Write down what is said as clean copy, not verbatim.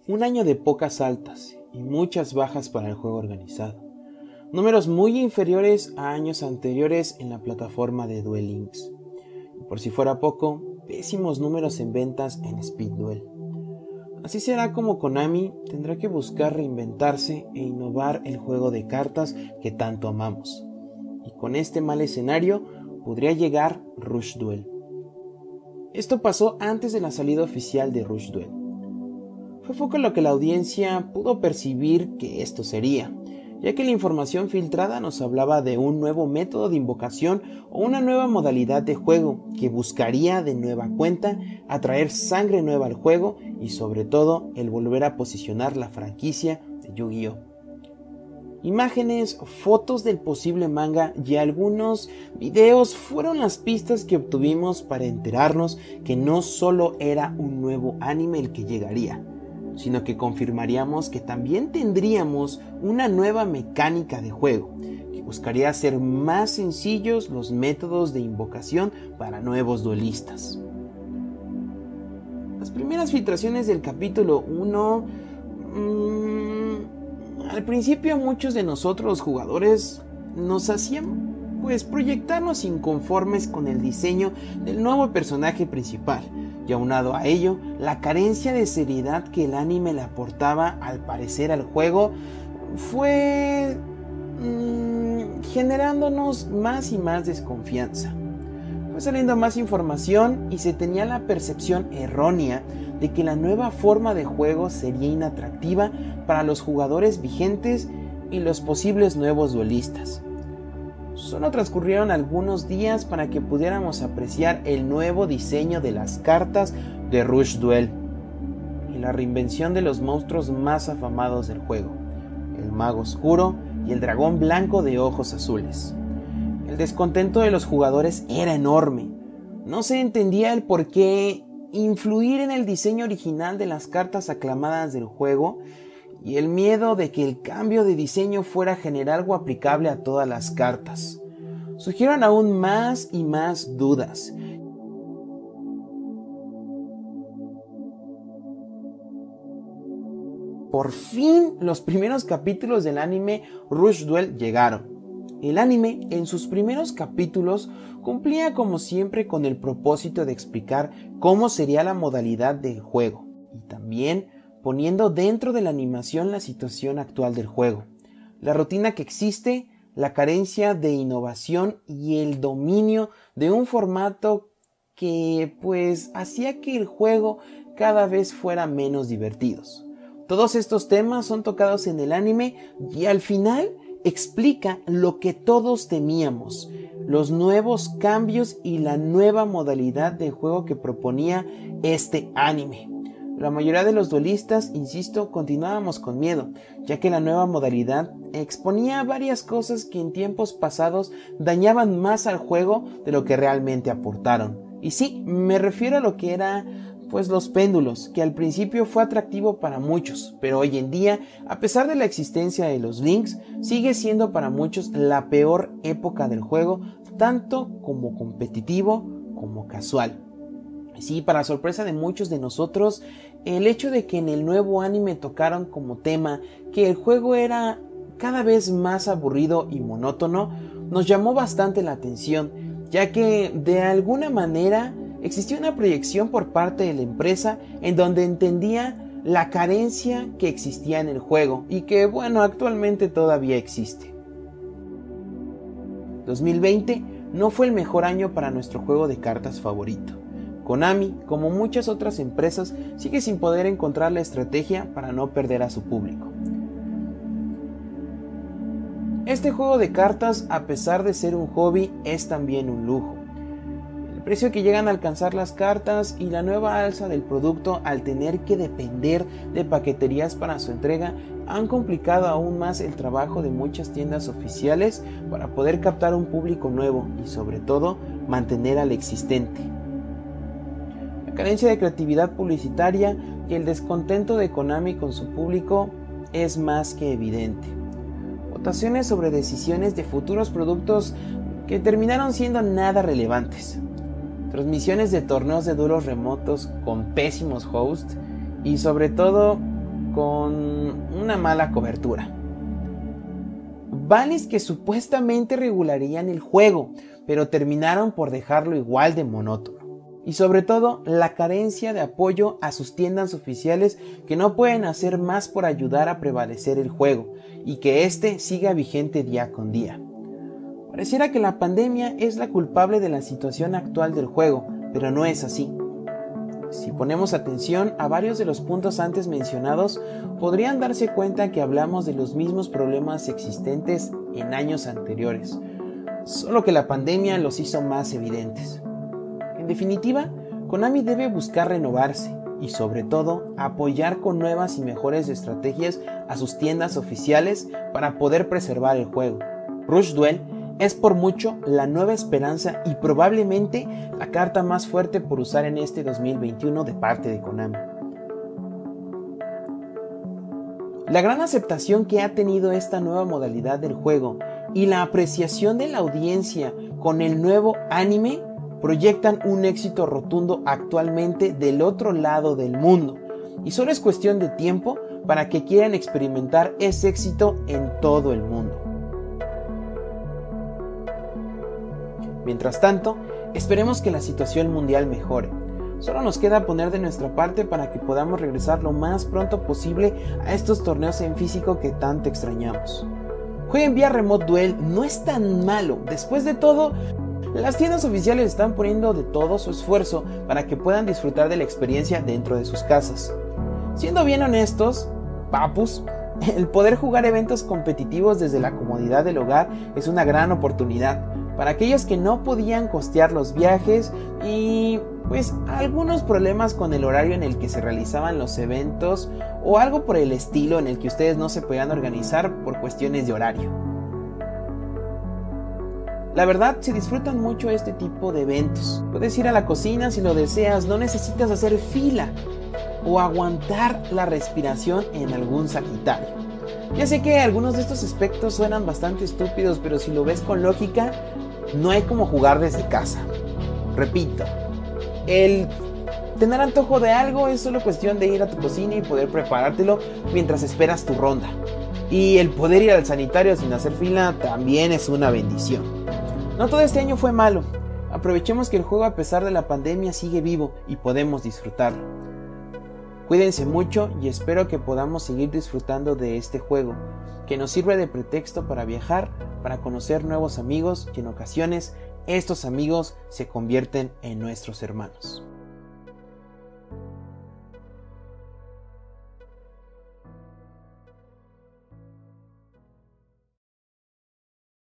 Un año de pocas altas y muchas bajas para el juego organizado. Números muy inferiores a años anteriores en la plataforma de Duel Links. Y por si fuera poco, pésimos números en ventas en Speed Duel. Así será como Konami tendrá que buscar reinventarse e innovar el juego de cartas que tanto amamos. Y con este mal escenario podría llegar Rush Duel. Esto pasó antes de la salida oficial de Rush Duel. Fue poco lo que la audiencia pudo percibir que esto sería, ya que la información filtrada nos hablaba de un nuevo método de invocación o una nueva modalidad de juego que buscaría de nueva cuenta atraer sangre nueva al juego y sobre todo el volver a posicionar la franquicia de Yu-Gi-Oh! Imágenes, fotos del posible manga y algunos videos fueron las pistas que obtuvimos para enterarnos que no solo era un nuevo anime el que llegaría, sino que confirmaríamos que también tendríamos una nueva mecánica de juego, que buscaría hacer más sencillos los métodos de invocación para nuevos duelistas. Las primeras filtraciones del capítulo 1, al principio muchos de nosotros los jugadores nos hacían proyectarnos inconformes con el diseño del nuevo personaje principal. Y aunado a ello, la carencia de seriedad que el anime le aportaba al parecer al juego fue generándonos más y más desconfianza. Fue saliendo más información y se tenía la percepción errónea de que la nueva forma de juego sería inatractiva para los jugadores vigentes y los posibles nuevos duelistas. Solo transcurrieron algunos días para que pudiéramos apreciar el nuevo diseño de las cartas de Rush Duel y la reinvención de los monstruos más afamados del juego, el mago oscuro y el dragón blanco de ojos azules. El descontento de los jugadores era enorme. No se entendía el por qué influir en el diseño original de las cartas aclamadas del juego y el miedo de que el cambio de diseño fuera a generar algo aplicable a todas las cartas. Surgieron aún más y más dudas. Por fin, los primeros capítulos del anime Rush Duel llegaron. El anime, en sus primeros capítulos, cumplía como siempre con el propósito de explicar cómo sería la modalidad del juego y también poniendo dentro de la animación la situación actual del juego, la rutina que existe, la carencia de innovación y el dominio de un formato que hacía que el juego cada vez fuera menos divertidos. Todos estos temas son tocados en el anime y al final explica lo que todos temíamos, los nuevos cambios y la nueva modalidad de juego que proponía este anime. La mayoría de los duelistas, insisto, continuábamos con miedo, ya que la nueva modalidad exponía varias cosas que en tiempos pasados dañaban más al juego de lo que realmente aportaron. Y sí, me refiero a lo que era los péndulos, que al principio fue atractivo para muchos, pero hoy en día, a pesar de la existencia de los links, sigue siendo para muchos la peor época del juego, tanto como competitivo como casual. Sí, para sorpresa de muchos de nosotros, el hecho de que en el nuevo anime tocaron como tema que el juego era cada vez más aburrido y monótono, nos llamó bastante la atención, ya que de alguna manera existía una proyección por parte de la empresa en donde entendía la carencia que existía en el juego y que actualmente todavía existe. 2020 no fue el mejor año para nuestro juego de cartas favorito. Konami, como muchas otras empresas, sigue sin poder encontrar la estrategia para no perder a su público. Este juego de cartas, a pesar de ser un hobby, es también un lujo. El precio que llegan a alcanzar las cartas y la nueva alza del producto al tener que depender de paqueterías para su entrega han complicado aún más el trabajo de muchas tiendas oficiales para poder captar un público nuevo y sobre todo mantener al existente. La carencia de creatividad publicitaria y el descontento de Konami con su público es más que evidente. Votaciones sobre decisiones de futuros productos que terminaron siendo nada relevantes. Transmisiones de torneos de duelos remotos con pésimos hosts y sobre todo con una mala cobertura. Bales que supuestamente regularían el juego, pero terminaron por dejarlo igual de monótono. Y sobre todo, la carencia de apoyo a sus tiendas oficiales que no pueden hacer más por ayudar a prevalecer el juego y que éste siga vigente día con día. Pareciera que la pandemia es la culpable de la situación actual del juego, pero no es así. Si ponemos atención a varios de los puntos antes mencionados, podrían darse cuenta que hablamos de los mismos problemas existentes en años anteriores, solo que la pandemia los hizo más evidentes. En definitiva, Konami debe buscar renovarse y sobre todo apoyar con nuevas y mejores estrategias a sus tiendas oficiales para poder preservar el juego. Rush Duel es por mucho la nueva esperanza y probablemente la carta más fuerte por usar en este 2021 de parte de Konami. La gran aceptación que ha tenido esta nueva modalidad del juego y la apreciación de la audiencia con el nuevo anime proyectan un éxito rotundo actualmente del otro lado del mundo, y solo es cuestión de tiempo para que quieran experimentar ese éxito en todo el mundo. Mientras tanto, esperemos que la situación mundial mejore. Solo nos queda poner de nuestra parte para que podamos regresar lo más pronto posible a estos torneos en físico que tanto extrañamos. Jueguen vía Remote Duel, no es tan malo. Después de todo, las tiendas oficiales están poniendo de todo su esfuerzo para que puedan disfrutar de la experiencia dentro de sus casas. Siendo bien honestos, papus, el poder jugar eventos competitivos desde la comodidad del hogar es una gran oportunidad para aquellos que no podían costear los viajes y pues algunos problemas con el horario en el que se realizaban los eventos o algo por el estilo en el que ustedes no se podían organizar por cuestiones de horario. La verdad, se disfrutan mucho este tipo de eventos. Puedes ir a la cocina si lo deseas, no necesitas hacer fila o aguantar la respiración en algún sanitario. Ya sé que algunos de estos aspectos suenan bastante estúpidos, pero si lo ves con lógica, no hay como jugar desde casa. Repito, el tener antojo de algo es solo cuestión de ir a tu cocina y poder preparártelo mientras esperas tu ronda. Y el poder ir al sanitario sin hacer fila también es una bendición. No todo este año fue malo. Aprovechemos que el juego, a pesar de la pandemia, sigue vivo y podemos disfrutarlo. Cuídense mucho y espero que podamos seguir disfrutando de este juego, que nos sirve de pretexto para viajar, para conocer nuevos amigos y en ocasiones estos amigos se convierten en nuestros hermanos.